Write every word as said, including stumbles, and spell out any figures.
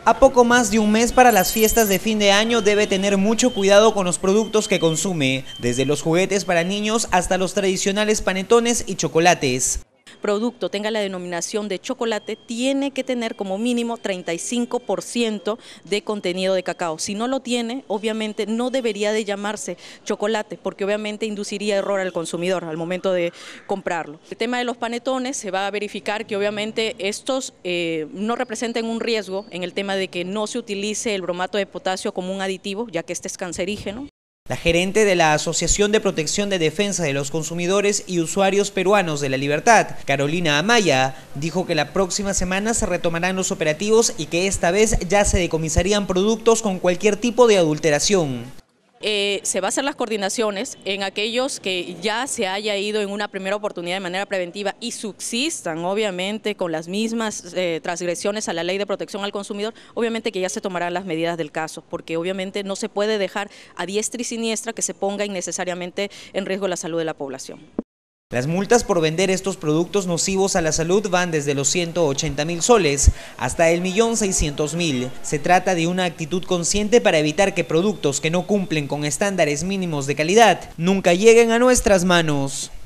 A poco más de un mes para las fiestas de fin de año debe tener mucho cuidado con los productos que consume, desde los juguetes para niños hasta los tradicionales panetones y chocolates. Producto tenga la denominación de chocolate, tiene que tener como mínimo treinta y cinco por ciento de contenido de cacao. Si no lo tiene, obviamente no debería de llamarse chocolate, porque obviamente induciría error al consumidor al momento de comprarlo. El tema de los panetones, se va a verificar que obviamente estos eh, no representen un riesgo en el tema de que no se utilice el bromato de potasio como un aditivo, ya que este es cancerígeno. La gerente de la Asociación de Protección de Defensa de los Consumidores y Usuarios Peruanos de la Libertad, Carolina Amaya, dijo que la próxima semana se retomarán los operativos y que esta vez ya se decomisarían productos con cualquier tipo de adulteración. Eh, se va a hacer las coordinaciones en aquellos que ya se haya ido en una primera oportunidad de manera preventiva y subsistan obviamente con las mismas eh, transgresiones a la ley de protección al consumidor, obviamente que ya se tomarán las medidas del caso, porque obviamente no se puede dejar a diestra y siniestra que se ponga innecesariamente en riesgo la salud de la población. Las multas por vender estos productos nocivos a la salud van desde los ciento ochenta mil soles hasta el millón seiscientos mil. Se trata de una actitud consciente para evitar que productos que no cumplen con estándares mínimos de calidad nunca lleguen a nuestras manos.